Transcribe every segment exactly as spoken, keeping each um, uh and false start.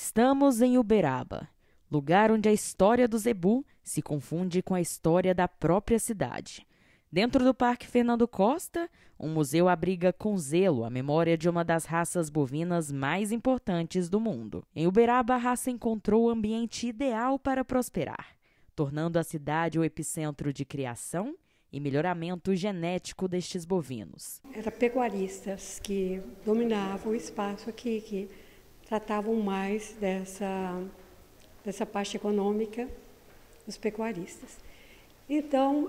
Estamos em Uberaba, lugar onde a história do zebu se confunde com a história da própria cidade. Dentro do Parque Fernando Costa, um museu abriga com zelo a memória de uma das raças bovinas mais importantes do mundo. Em Uberaba, a raça encontrou o ambiente ideal para prosperar, tornando a cidade o epicentro de criação e melhoramento genético destes bovinos. Eram pecuaristas que dominavam o espaço aqui, que tratavam mais dessa, dessa parte econômica dos pecuaristas. Então,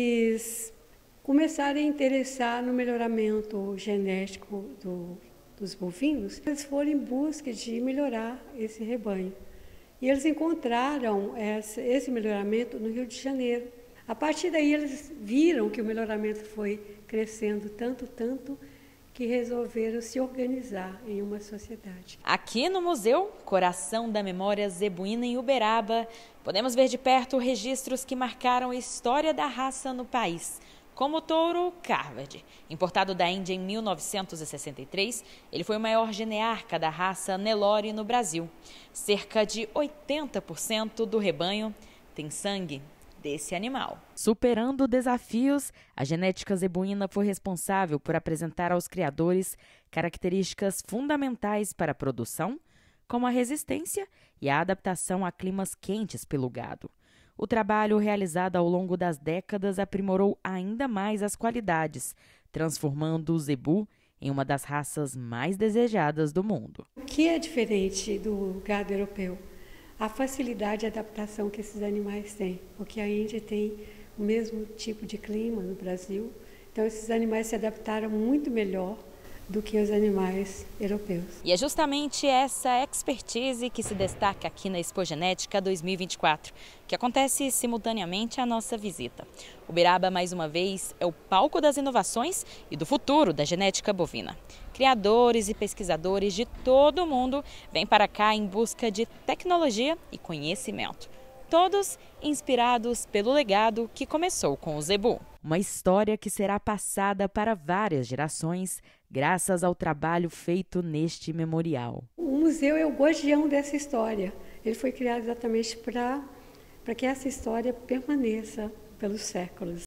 eles começaram a interessar no melhoramento genético do, dos bovinos. Eles foram em busca de melhorar esse rebanho. E eles encontraram essa, esse melhoramento no Rio de Janeiro. A partir daí, eles viram que o melhoramento foi crescendo tanto, tanto, que resolveram se organizar em uma sociedade. Aqui no Museu Coração da Memória Zebuína em Uberaba, podemos ver de perto registros que marcaram a história da raça no país, como o touro Carvard. Importado da Índia em mil novecentos e sessenta e três, ele foi o maior genearca da raça Nelore no Brasil. Cerca de oitenta por cento do rebanho tem sangue desse animal. Superando desafios, a genética zebuína foi responsável por apresentar aos criadores características fundamentais para a produção, como a resistência e a adaptação a climas quentes pelo gado. O trabalho realizado ao longo das décadas aprimorou ainda mais as qualidades, transformando o zebu em uma das raças mais desejadas do mundo. O que é diferente do gado europeu? A facilidade de adaptação que esses animais têm, porque a Índia tem o mesmo tipo de clima no Brasil, então esses animais se adaptaram muito melhor do que os animais europeus. E é justamente essa expertise que se destaca aqui na Expo Genética dois mil e vinte e quatro, que acontece simultaneamente à nossa visita. Uberaba, mais uma vez, é o palco das inovações e do futuro da genética bovina. Criadores e pesquisadores de todo o mundo vêm para cá em busca de tecnologia e conhecimento. Todos inspirados pelo legado que começou com o zebu. Uma história que será passada para várias gerações, graças ao trabalho feito neste memorial. O museu é o guardião dessa história. Ele foi criado exatamente para para que essa história permaneça pelos séculos.